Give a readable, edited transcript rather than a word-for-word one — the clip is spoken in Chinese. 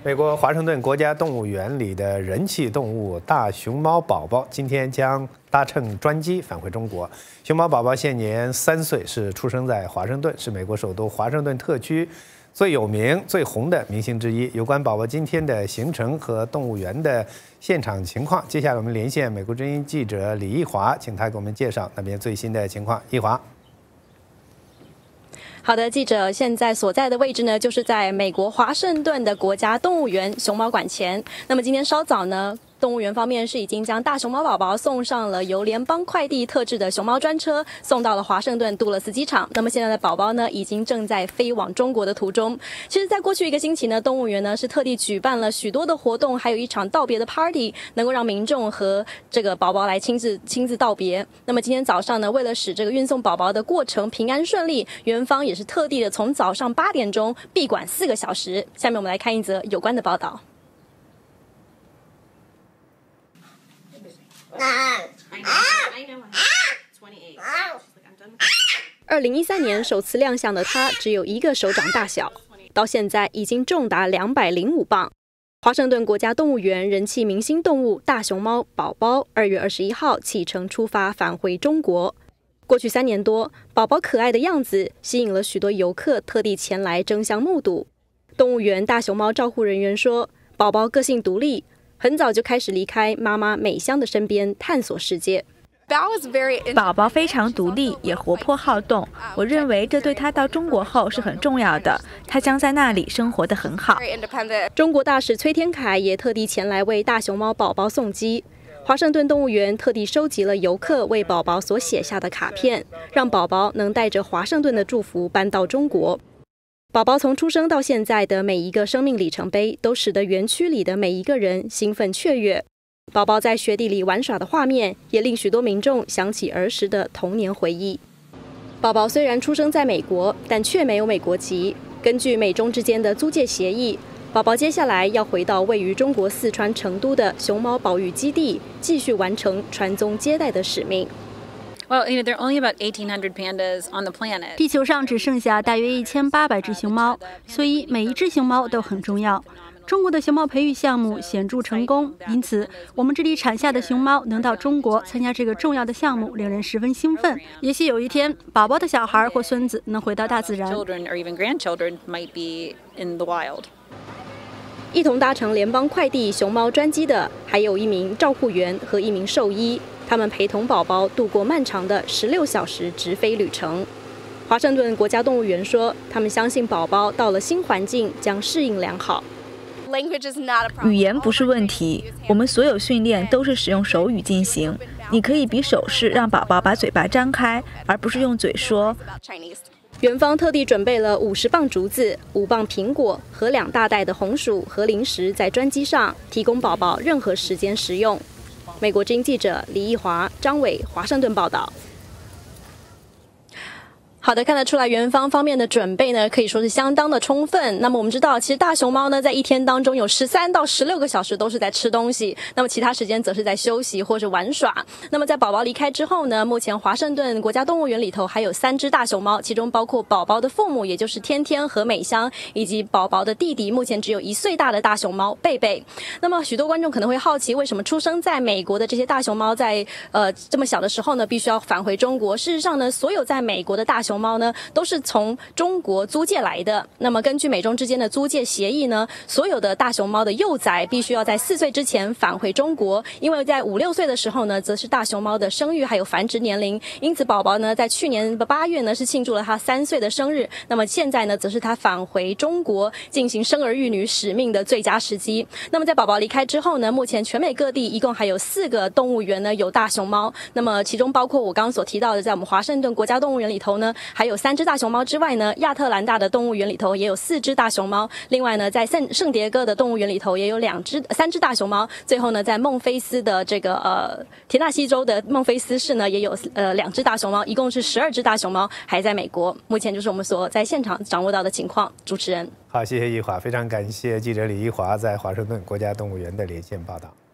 美国华盛顿国家动物园里的人气动物大熊猫宝宝今天将搭乘专机返回中国。熊猫宝宝现年3岁，是出生在华盛顿，是美国首都华盛顿特区最有名、最红的明星之一。有关宝宝今天的行程和动物园的现场情况，接下来我们连线美国之音记者李义华，请他给我们介绍那边最新的情况。义华。 好的，记者现在所在的位置呢，就是在美国华盛顿的国家动物园熊猫馆前。那么今天稍早呢，动物园方面是已经将大熊猫宝宝送上了由联邦快递特制的熊猫专车，送到了华盛顿杜勒斯机场。那么现在的宝宝呢，已经正在飞往中国的途中。其实，在过去1个星期呢，动物园呢是特地举办了许多的活动，还有一场道别的 party， 能够让民众和这个宝宝来亲自道别。那么今天早上呢，为了使这个运送宝宝的过程平安顺利，园方也是特地的从早上8点钟闭馆4个小时。下面我们来看一则有关的报道。 2013年首次亮相的它只有1个手掌大小，到现在已经重达205磅。华盛顿国家动物园人气明星动物大熊猫宝宝2月21号启程出发返回中国。过去3年多，宝宝可爱的样子吸引了许多游客特地前来争相目睹。动物园大熊猫照护人员说，宝宝个性独立，很早就开始离开妈妈美香的身边探索世界。 宝宝非常独立，也活泼好动。我认为这对他到中国后是很重要的，他将在那里生活得很好。 中国大使崔天凯也特地前来为大熊猫宝宝送机。华盛顿动物园特地收集了游客为宝宝所写下的卡片，让宝宝能带着华盛顿的祝福搬到中国。宝宝从出生到现在的每一个生命里程碑，都使得园区里的每一个人兴奋雀跃。 宝宝在雪地里玩耍的画面，也令许多民众想起儿时的童年回忆。宝宝虽然出生在美国，但却没有美国籍。根据美中之间的租借协议，宝宝接下来要回到位于中国四川成都的熊猫保育基地，继续完成传宗接代的使命。 Well, there are only about 1,800 pandas on the planet. 地球上只剩下大约1800只熊猫，所以每一只熊猫都很重要。 中国的熊猫培育项目显著成功，因此我们这里产下的熊猫能到中国参加这个重要的项目，令人十分兴奋。也许有一天，宝宝的小孩或孙子能回到大自然。 Children or even grandchildren might be in the wild. 一同搭乘联邦快递熊猫专机的，还有1名照护员和1名兽医，他们陪同宝宝度过漫长的16小时直飞旅程。华盛顿国家动物园说，他们相信宝宝到了新环境将适应良好。 语言不是问题，我们所有训练都是使用手语进行。你可以比手势让宝宝把嘴巴张开，而不是用嘴说。 园方特地准备了50磅竹子、5磅苹果和2大袋的红薯和零食，在专机上提供宝宝任何时间食用。美国之音记者李义华、张伟，华盛顿报道。 好的，看得出来，园方方面的准备呢，可以说是相当的充分。那么我们知道，其实大熊猫呢，在一天当中有13到16个小时都是在吃东西，那么其他时间则是在休息或是玩耍。那么在宝宝离开之后呢，目前华盛顿国家动物园里头还有3只大熊猫，其中包括宝宝的父母，也就是天天和美香，以及宝宝的弟弟，目前只有1岁大的大熊猫贝贝。那么许多观众可能会好奇，为什么出生在美国的这些大熊猫在这么小的时候呢，必须要返回中国？事实上呢，所有在美国的大熊猫呢，都是从中国租借来的。那么根据美中之间的租借协议呢，所有的大熊猫的幼崽必须要在4岁之前返回中国，因为在5、6岁的时候呢，则是大熊猫的生育还有繁殖年龄。因此，宝宝呢，在去年8月呢，是庆祝了他3岁的生日。那么现在呢，则是他返回中国进行生儿育女使命的最佳时机。那么在宝宝离开之后呢，目前全美各地一共还有4个动物园呢有大熊猫。那么其中包括我刚刚所提到的，在我们华盛顿国家动物园里头呢，还有3只大熊猫之外呢，亚特兰大的动物园里头也有4只大熊猫。另外呢，在圣迭戈的动物园里头也有3只大熊猫。最后呢，在孟菲斯的这个田纳西州的孟菲斯市呢，也有2只大熊猫，一共是12只大熊猫还在美国。目前就是我们所在现场掌握到的情况。主持人， 好，谢谢义华，非常感谢记者李义华在华盛顿国家动物园的连线报道。